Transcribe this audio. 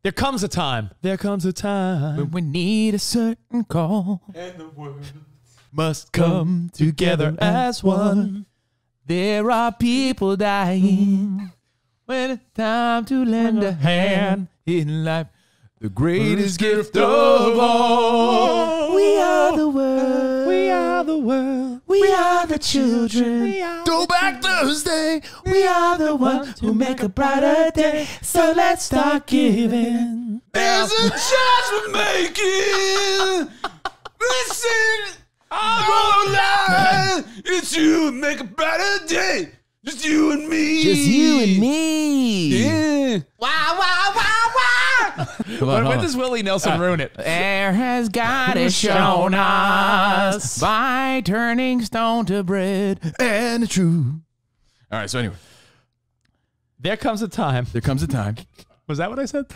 There comes a time. There comes a time when we need a certain call, and the world must come together as one. There are people dying when it's time to lend a hand in life. The greatest gift of all. We are the world. We are the world. We are the children. Throwback Thursday. We are the ones who make a brighter day. So let's start giving. There's a choice we're making. Listen, I'm alive. It's you and make a brighter day. Just you and me. Just you and me. Yeah. Wow, wow, wow, wow. When does Willie Nelson ruin it? Air has God has shown us by turning stone to bread and true. All right, so anyway. There comes a time. There comes a time. Was that what I said?